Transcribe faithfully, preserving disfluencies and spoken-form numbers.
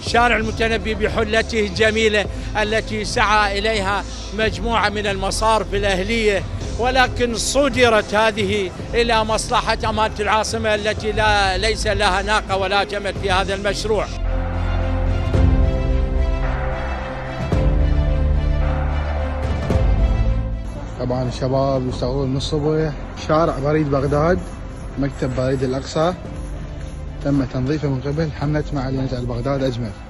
شارع المتنبي بحلته الجميلة التي سعى إليها مجموعة من المصارف الأهلية، ولكن صدرت هذه إلى مصلحة أمانة العاصمة التي لا ليس لها ناقة ولا جمل في هذا المشروع. طبعا الشباب يشتغلون من الصبح. شارع بريد بغداد مكتب بريد الأقصى تم تنظيفه من قبل حملة معالي نجعل بغداد أجمل.